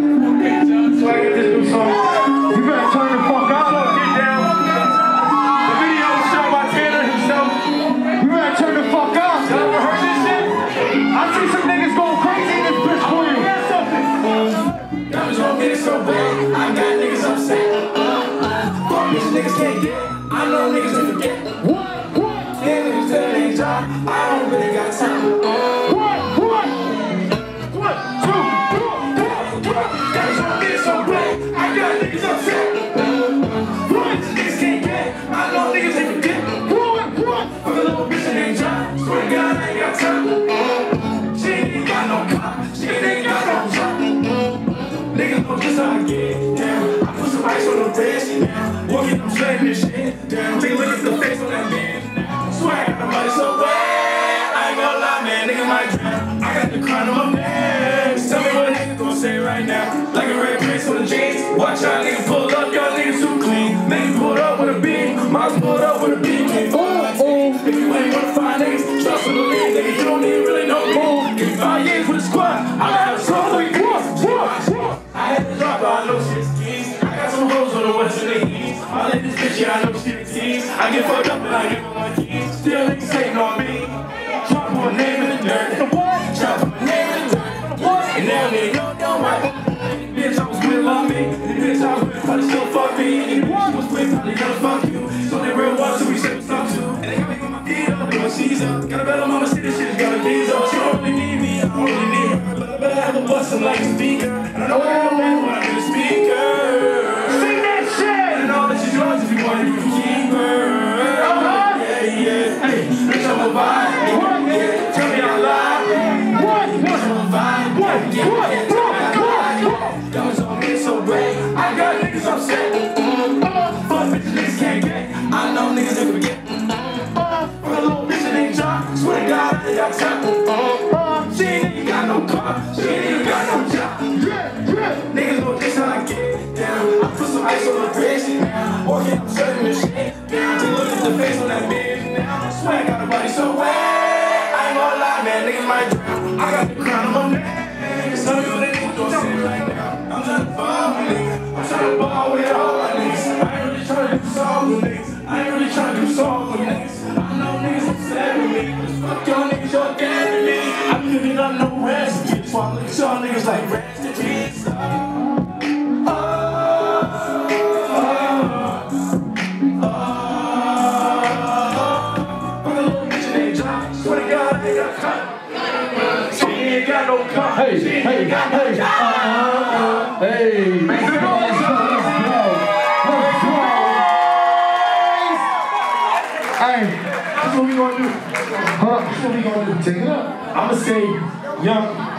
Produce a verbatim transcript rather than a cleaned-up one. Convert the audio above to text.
So I get this new song. You better turn the fuck up. Get down. The video was shot by Tanner himself. You better turn the fuck up. Y'all ever heard this shit? I see some niggas going crazy in this bitch for you. Get something. Diamonds gon' get it so bad. I got niggas upset. Fuck bitch, niggas can't get. I know niggas don't forget. What? What? Yeah, niggas tell their job. I don't really got time. What? What? What? Two. Diamonds gon' get it so bad. I got niggas upset. Fuck bitch, niggas can't get. I know niggas ain't forget. What? What? Fuck a little bitch in their job. Swear to God, I ain't got time. She ain't got no car. She ain't got no job. Niggas know just how I get down. I put some ice on the wrist now. Walking, I'm shutting this shit down. Take a look at the face on that man now. Swear I got the money so bad. I ain't gonna lie, man, nigga might drown. I got the crown on my neck. Tell me what a nigga gon' say right now. Like a red prince with a jeans. Watch y'all niggas pull up, y'all niggas too clean. Niggas pulled up with a beam. Miles pulled up with a beam. If you ain't wanna find niggas, trust and believe, nigga, you don't even really know me. Give me five years with a squad. I got a song for you. I had to drop, but I know shit's keys. I got some hoes on the west and the east. I let this bitch, yeah, I know she the tease. I get fucked up and I give her my keys. Still niggas hating on me. Drop my name in the dirt. Drop my name in the dirt. And now nigga, yo, don't work. Bitch, I was with love me. The bitch I was with probably still fuck me. And the bitch she was with probably gonna fuck you. So they real ones, so we say what's up to. And they got me with my feet up, doing C's up. Got a better mama, see this shit, got a D's up. She don't really need me, I don't really need her. But I better have a bustin' like a speaker. And I know I have a man when I'm in the speaker. Sing that shit! And all that you drugs if you want it, you can keep her. Uh-huh. Yeah, yeah. Hey, bitch, I'm a vibe. Yeah, tell me I'm lying. What? What? I'm a vibe. What? Yeah, What? yeah, tell me I'm lying. Diamonds on me so red. I got niggas upset. Fuck bitches, niggas can't get. I know niggas never forget. Fuck a little bitch in their job. Swear to God, I ain't got time. She ain't even got no car. She ain't even got no job. Niggas know this how I get down. I put some ice on the wrist now. Walking, I'm shutting this shit down. Take a look at the face on that bitch now. Swear I got a body so wet. I ain't gonna lie, man, niggas might drown. I got the crown on my neck. Some of you niggas don't see me right now. I'm trying to ball with niggas. I'm trying to ball with all my niggas. I ain't really trying to do songs with niggas. I ain't really trying to do songs with niggas. I know niggas upset with me. Just fuck y'all niggas, y'all dead to me. I be cooking up no recipes. So I look at y'all niggas like recipes. Oh, oh, oh, oh. Fuck a little bitch in their job. Swear to God, I ain't got a cut. She ain't got no car. Hey, She ain't hey, got no hey, job. uh, hey, let's go, let's go, let's go. Hey, that's what we gonna do. Huh? That's what we gonna do. Take it up. I'ma say, young.